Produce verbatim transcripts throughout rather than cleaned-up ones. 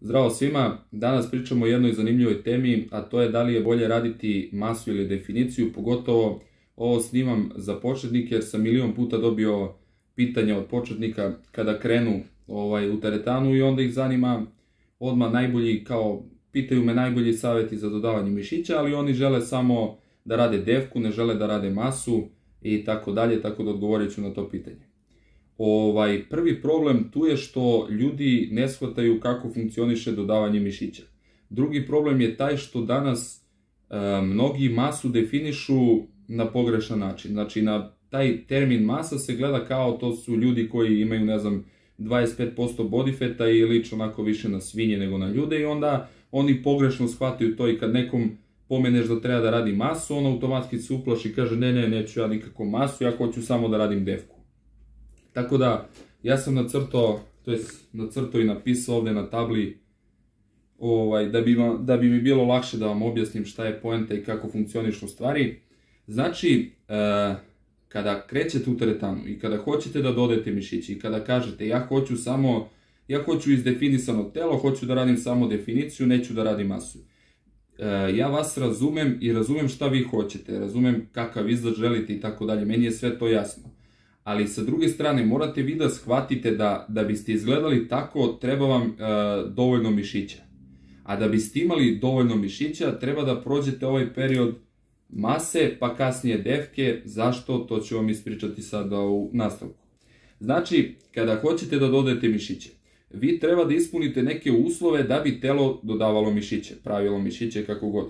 Zdravo svima, danas pričamo o jednoj zanimljivoj temi, a to je da li je bolje raditi masu ili definiciju, pogotovo ovo snimam za početnike jer sam milion puta dobio pitanja od početnika kada krenu ovaj, u teretanu i onda ih zanima odmah najbolji, kao pitaju me najbolji savjeti za dodavanje mišića, ali oni žele samo da rade devku, ne žele da rade masu i tako dalje, tako da odgovorit ću na to pitanje. Ovaj, prvi problem tu je što ljudi ne shvataju kako funkcioniše dodavanje mišića. Drugi problem je taj što danas e, mnogi masu definišu na pogrešan način. Znači na taj termin masa se gleda kao to su ljudi koji imaju, ne znam, dvadeset pet posto body fata i liče onako više na svinje nego na ljude i onda oni pogrešno shvataju to i kad nekom pomeneš da treba da radi masu, on automatski se uplaši i kaže ne, ne, neću ja nikako masu, ja hoću samo da radim devku. Tako da, ja sam nacrtao, to jest nacrtao i napisao ovdje na tabli ovaj, da, bi, da bi mi bilo lakše da vam objasnim šta je poenta i kako funkcionišu stvari. Znači, e, kada krećete u teretanu i kada hoćete da dodajete mišići i kada kažete ja hoću samo, ja hoću izdefinisano telo, hoću da radim samo definiciju, neću da radim masu. E, ja vas razumem i razumem šta vi hoćete, razumem kakav izgled želite i tako dalje, meni je sve to jasno. Ali sa druge strane morate vi da shvatite da, da biste izgledali tako treba vam e, dovoljno mišića. A da biste imali dovoljno mišića treba da prođete ovaj period mase pa kasnije devke. Zašto? To ću vam ispričati sada u nastavku. Znači, kada hoćete da dodajete mišiće, vi treba da ispunite neke uslove da bi telo dodavalo mišiće, pravilo mišiće kako god.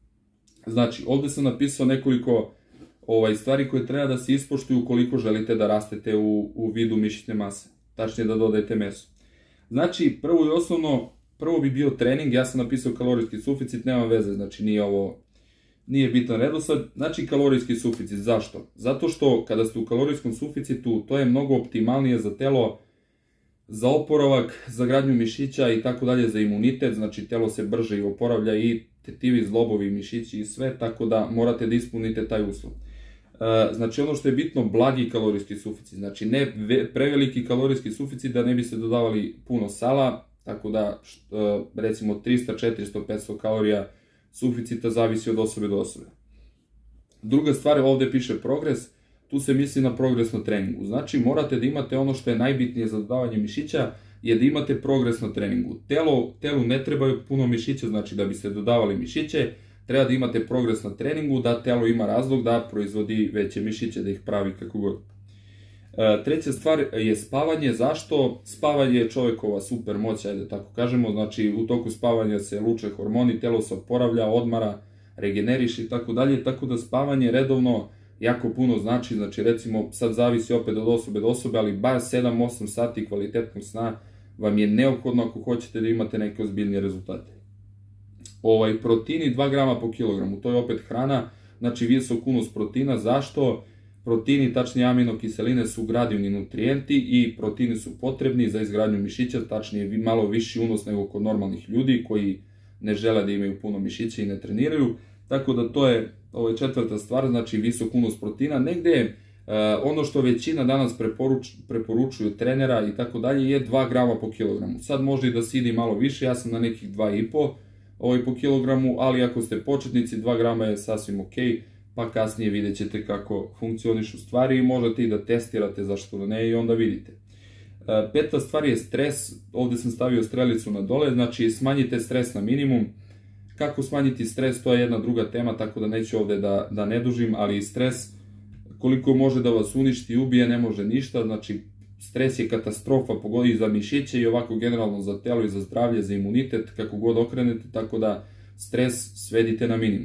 Znači, ovdje sam napisao nekoliko Ovaj, stvari koje treba da se ispoštuju ukoliko želite da rastete u, u vidu mišićne mase, tačnije da dodajete meso. Znači, prvo i osnovno, prvo bi bio trening, ja sam napisao kalorijski suficit, nema veze, znači nije ovo, nije bitan redosled. Znači kalorijski suficit, zašto? Zato što kada ste u kalorijskom suficitu, to je mnogo optimalnije za telo, za oporavak, za gradnju mišića i tako dalje, za imunitet, znači telo se brže i oporavlja i tetivi, zglobovi, mišići i sve, tako da morate da ispunite taj uslov. Znači ono što je bitno, blagi kalorijski suficit, znači ne preveliki kalorijski suficit da ne biste dodavali puno sala, tako da recimo trista, četiristo, petsto kalorija suficita zavisi od osobe do osobe. Druga stvar, ovdje piše progres, tu se misli na progres na treningu, znači morate da imate ono što je najbitnije za dodavanje mišića, je da imate progres na treningu. Telo, telu ne trebaju puno mišića, znači da biste dodavali mišiće, treba da imate progres na treningu, da telo ima razlog da proizvodi veće mišiće, da ih pravi kako god. E, treća stvar je spavanje. Zašto? Spavanje je čovjekova super moć, ajde tako kažemo, znači u toku spavanja se luče hormoni, telo se oporavlja, odmara, regeneriše i tako dalje, tako da spavanje redovno jako puno znači, znači recimo sad zavisi opet od osobe do osobe, ali bar sedam do osam sati kvalitetnog sna vam je neophodno ako hoćete da imate neke ozbiljnije rezultate. Ovaj, proteini dva grama po kilogramu, to je opet hrana, znači visok unos proteina. Zašto? Proteini, tačnije aminokiseline, su gradivni nutrijenti i proteini su potrebni za izgradnju mišića, tačnije malo viši unos nego kod normalnih ljudi koji ne žele da imaju puno mišića i ne treniraju, tako da to je ovo je četvrta stvar, znači visok unos proteina. Negde uh, ono što većina danas preporuč, preporučuju trenera i tako dalje je dva grama po kilogramu. Sad može i da se ide malo više, ja sam na nekih dva i po ovaj, po kilogramu, ali ako ste početnici dva grama je sasvim ok, pa kasnije vidjet ćete kako funkcionišu stvari i možete i da testirate zašto da ne i onda vidite. Uh, peta stvar je stres, ovdje sam stavio strelicu na dole, znači smanjite stres na minimum. Kako smanjiti stres, to je jedna druga tema, tako da neću ovdje da, da ne dužim, ali stres, koliko može da vas uništi i ubije, ne može ništa, znači stres je katastrofa, pogodi za mišiće i ovako generalno za telo i za zdravlje, za imunitet, kako god okrenete, tako da stres svedite na minimum.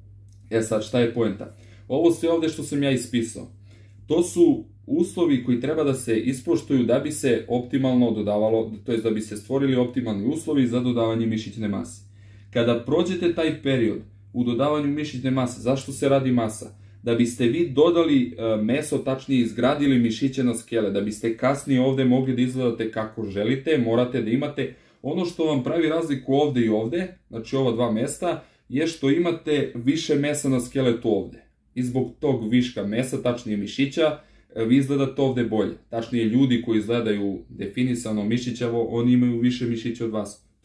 E sad, šta je poenta? Ovo sve ovdje što sam ja ispisao, to su uslovi koji treba da se ispoštuju da bi se optimalno dodavalo, to jest da bi se stvorili optimalni uslovi za dodavanje mišićne mase. Kada prođete taj period u dodavanju mišićne mase, zašto se radi masa? Da biste vi dodali meso, tačnije izgradili mišiće na skele, da biste kasnije ovdje mogli da izgledate kako želite, morate da imate ono što vam pravi razliku ovdje i ovdje, znači ova dva mesta, je što imate više mesa na skeletu ovdje. I zbog tog viška mesa, tačnije mišića, vi izgledate ovdje bolje. Tačnije ljudi koji izgledaju definisano mišićavo, oni imaju više mišića od vas.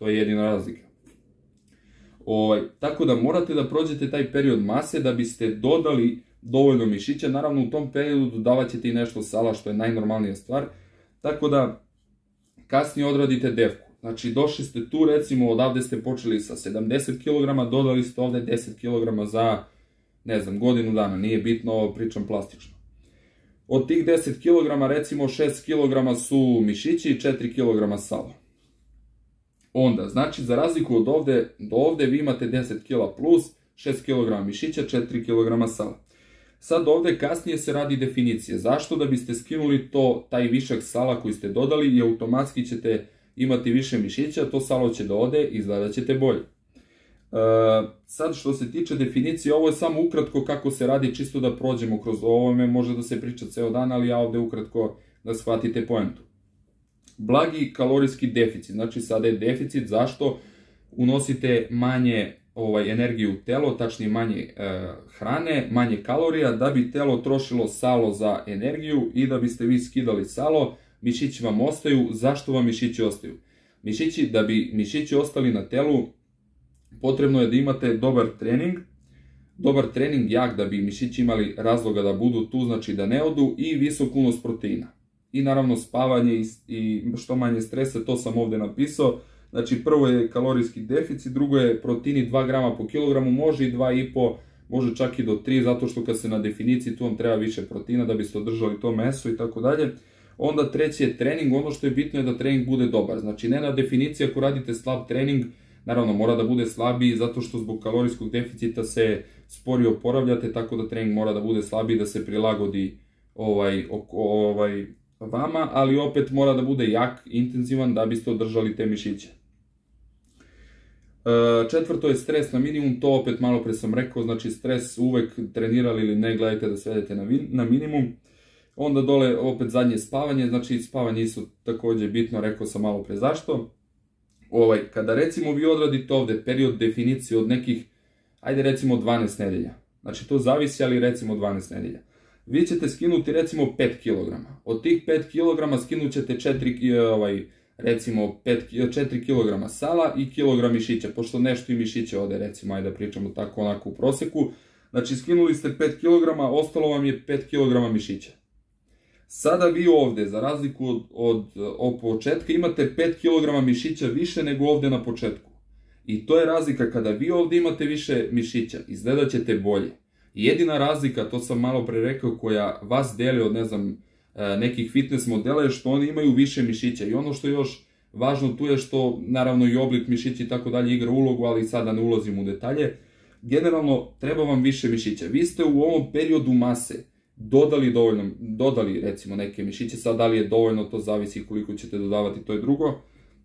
To je jedina razlika. Ovaj, tako da morate da prođete taj period mase da biste dodali dovoljno mišića. Naravno u tom periodu dodavat ćete i nešto sala, što je najnormalnija stvar. Tako da kasnije odradite defku. Znači došli ste tu, recimo odavde ste počeli sa sedamdeset kilograma, dodali ste ovde deset kilograma za, ne znam, godinu dana, nije bitno, pričam plastično. Od tih deset kilograma, recimo šest kilograma su mišići i četiri kilograma sala. Onda, znači za razliku od ovde do ovde vi imate deset kilograma plus, šest kilograma mišića, četiri kilograma sala. Sad ovde kasnije se radi definicije. Zašto? Da biste skinuli to, taj višak sala koji ste dodali i automatski ćete imati više mišića, to salo će da ode i izgledat ćete bolje. E, sad što se tiče definicije, ovo je samo ukratko kako se radi, čisto da prođemo kroz ovome, može da se priča ceo dan, ali ja ovde ukratko da shvatite poentu. Blagi kalorijski deficit, znači sada je deficit, zašto? Unosite manje ovaj, energiju u telo, tačnije manje e, hrane, manje kalorija, da bi telo trošilo salo za energiju i da biste vi skidali salo, mišići vam ostaju. Zašto vam mišići ostaju? Mišići, da bi mišići ostali na telu, potrebno je da imate dobar trening, dobar trening jak da bi mišići imali razloga da budu tu, znači da ne odu, i visok unos proteina. I naravno spavanje i, i što manje stresa, to sam ovde napisao. Znači prvo je kalorijski deficit, drugo je proteini dva grama po kilogramu, može i dva i po, može čak i do tri, zato što kad se na definiciji tu vam treba više proteina da biste održali to meso i tako dalje. Onda treći je trening, ono što je bitno je da trening bude dobar. Znači ne na definiciji ako radite slab trening, naravno mora da bude slabiji zato što zbog kalorijskog deficita se sporije oporavljate, tako da trening mora da bude slabiji, da se prilagodi ovaj, ovaj, vama, ali opet mora da bude jak, intenzivan da biste održali te mišiće. Četvrto je stres na minimum, to opet malo pre sam rekao, znači stres uvek trenirali ili ne, gledajte da svedete na minimum. Onda dole opet zadnje spavanje, znači spavanje isto takođe bitno, rekao sam malo pre zašto. Ovaj, kada recimo vi odradite ovde period definicije od nekih, ajde recimo dvanaest nedelja, znači to zavisi, ali recimo dvanaest nedelja. Vi ćete skinuti recimo pet kilograma. Od tih pet kilograma skinut ćete četiri, ovaj, recimo četiri kilograma sala i kilogram mišića, pošto nešto i mišiće ode, recimo, ajde da pričamo tako onako u proseku. Znači skinuli ste pet kilograma, ostalo vam je pet kilograma mišića. Sada vi ovde, za razliku od, od, od početka, imate pet kilograma mišića više nego ovde na početku. I to je razlika, kada vi ovde imate više mišića, izgledat ćete bolje. Jedina razlika, to sam malo pre rekao, koja vas deli od, ne znam, nekih fitness modela je što oni imaju više mišića. I ono što je još važno tu je što, naravno, i oblik mišića i tako dalje igra ulogu, ali sada ne ulazim u detalje. Generalno, treba vam više mišića. Vi ste u ovom periodu mase dodali dovoljno, dodali recimo neke mišiće, sad da li je dovoljno, to zavisi koliko ćete dodavati, to je drugo.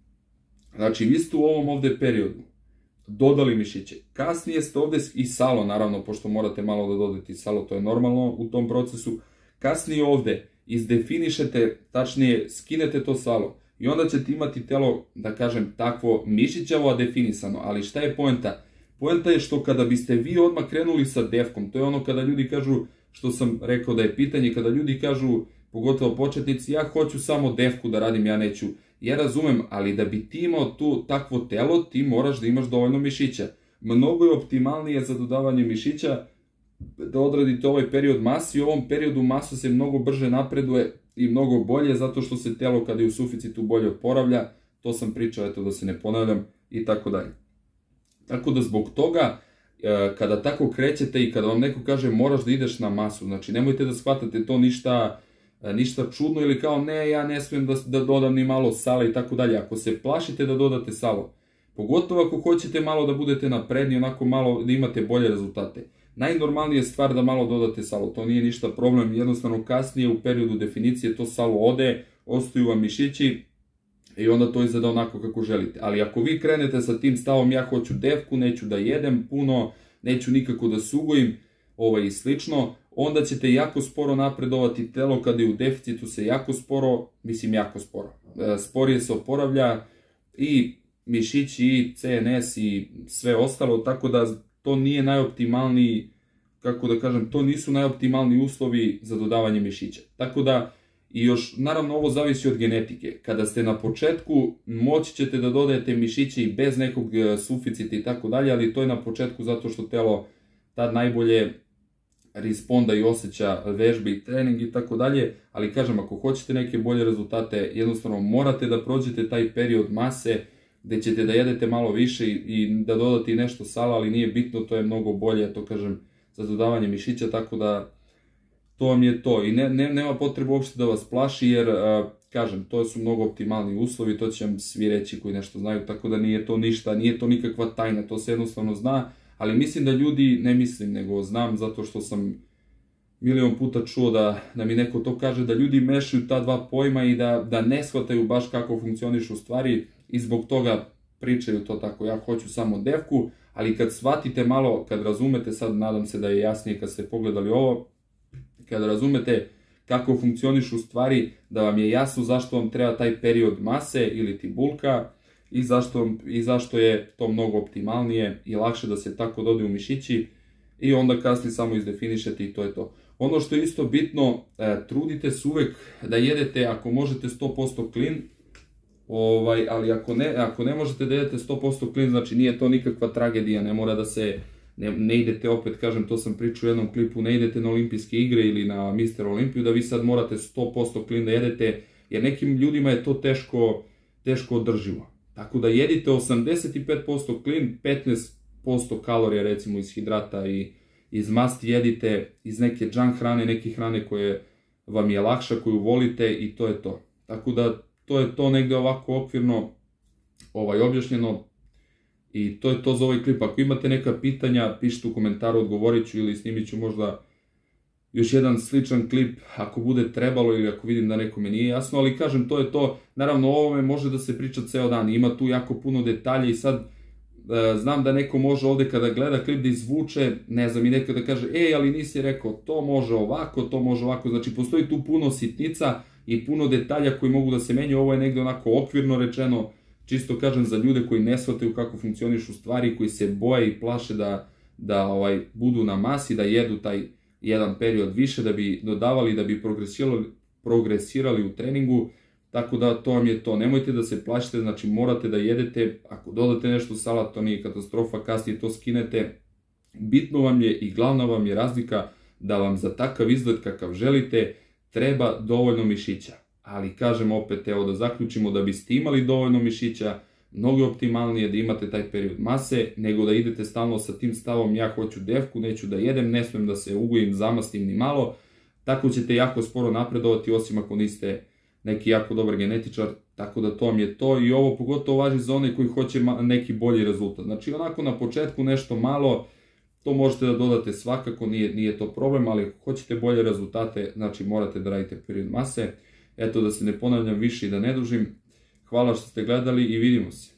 Znači, vi ste u ovom ovde periodu dodali mišiće. Kasnije ste ovde i salo, naravno, pošto morate malo da dodate salo, to je normalno u tom procesu. Kasnije ovde izdefinišete, tačnije skinete to salo i onda ćete imati telo, da kažem, takvo mišićavo, a definisano. Ali šta je poenta? Poenta je što kada biste vi odmah krenuli sa defkom, to je ono kada ljudi kažu, što sam rekao da je pitanje, kada ljudi kažu, pogotovo početnici, ja hoću samo defku da radim, ja neću. Ja razumem, ali da bi ti imao tu takvo telo, ti moraš da imaš dovoljno mišića. Mnogo je optimalnije za dodavanje mišića da odradite ovaj period masi. U ovom periodu masa se mnogo brže napreduje i mnogo bolje, zato što se telo kada je u suficitu bolje oporavlja. To sam pričao, eto da se ne ponavljam, i tako dalje. Tako da zbog toga, kada tako krećete i kada vam neko kaže moraš da ideš na masu, znači nemojte da shvatate to ništa, ništa čudno ili kao ne, ja ne smijem da, da dodam ni malo sala i tako dalje. Ako se plašite da dodate salo, pogotovo ako hoćete malo da budete napredni, onako malo da imate bolje rezultate, najnormalnija je stvar da malo dodate salo, to nije ništa problem, jednostavno kasnije u periodu definicije to salo ode, ostaju vam mišići i onda to izgleda onako kako želite. Ali ako vi krenete sa tim stavom ja hoću defku, neću da jedem puno, neću nikako da sugojim ovaj, i slično, onda ćete jako sporo napredovati, telo kada je u deficitu se jako sporo, mislim jako sporo, sporije se oporavlja i mišići i C N S i sve ostalo, tako da to nije najoptimalniji, kako da kažem, to nisu najoptimalniji uslovi za dodavanje mišića. Tako da I još, naravno, ovo zavisi od genetike. Kada ste na početku, moći ćete da dodajete mišiće i bez nekog suficita i tako dalje, ali to je na početku zato što telo tad najbolje responda i osjeća vežbe i trening i tako dalje, ali kažem, ako hoćete neke bolje rezultate, jednostavno morate da prođete taj period mase gde ćete da jedete malo više i da dodate i nešto sala, ali nije bitno, to je mnogo bolje, to kažem, za dodavanje mišića, tako da to vam je to. I ne, ne, nema potrebe uopšte da vas plaši, jer, a, kažem, to su mnogo optimalni uslovi, to će vam svi reći koji nešto znaju, tako da nije to ništa, nije to nikakva tajna, to se jednostavno zna, ali mislim da ljudi, ne mislim, nego znam, zato što sam milion puta čuo da, da mi neko to kaže, da ljudi mešaju ta dva pojma i da, da ne shvataju baš kako funkcionišu stvari i zbog toga pričaju to tako, ja hoću samo devku, ali kad shvatite malo, kad razumete, sad nadam se da je jasnije kad ste pogledali ovo, kad razumete kako funkcionišu stvari, da vam je jasno zašto vam treba taj period mase ili ti bulka i zašto, i zašto je to mnogo optimalnije i lakše da se tako dodaju mišići i onda kasnije samo izdefinišete i to je to. Ono što je isto bitno, e, trudite se uvek da jedete, ako možete sto posto clean, ovaj, ali ako ne, ako ne možete da jedete sto posto clean, znači nije to nikakva tragedija, ne mora da se, ne, ne idete opet, kažem, to sam pričao u jednom klipu, ne idete na olimpijske igre ili na mister Olimpiju, da vi sad morate sto posto clean da jedete, jer nekim ljudima je to teško, teško održivo. Tako da jedite osamdeset pet posto clean, petnaest posto kalorija recimo iz hidrata i iz masti jedite, iz neke junk hrane, neke hrane koje vam je lakša, koju volite i to je to. Tako da to je to negde ovako okvirno ovaj, objašnjeno i to je to za ovaj klip. Ako imate neka pitanja, pišite u komentaru, odgovorit ću ili snimit ću možda još jedan sličan klip ako bude trebalo ili ako vidim da nekome nije jasno, ali kažem, to je to. Naravno, o ovome može da se priča ceo dan, ima tu jako puno detalja i sad znam da neko može ovde kada gleda klip da izvuče, ne znam, i neko da kaže, ej, ali nisi rekao, to može ovako, to može ovako, znači postoji tu puno sitnica i puno detalja koji mogu da se menjaju, ovo je negde onako okvirno rečeno, čisto kažem za ljude koji ne shvataju kako funkcionišu stvari, koji se boje i plaše da, da ovaj, budu na masi, da jedu taj jedan period više, da bi dodavali, da bi progresirali, progresirali u treningu. Tako da to vam je to, nemojte da se plašite, znači morate da jedete, ako dodate nešto u salat, to nije katastrofa, kasnije to skinete. Bitno vam je i glavna vam je razlika da vam za takav izgled kakav želite treba dovoljno mišića. Ali kažem opet, evo da zaključimo, da biste imali dovoljno mišića, mnogo optimalnije da imate taj period mase, nego da idete stalno sa tim stavom ja hoću devku, neću da jedem, ne smijem da se ugojim, zamastim ni malo, tako ćete jako sporo napredovati, osim ako niste neki jako dobar genetičar, tako da to vam je to i ovo pogotovo važi za one koji hoće neki bolji rezultat. Znači onako na početku nešto malo, to možete da dodate svakako, nije, nije to problem, ali ako hoćete bolje rezultate, znači morate da radite period mase. Eto, da se ne ponavljam više i da ne dužim, hvala što ste gledali i vidimo se.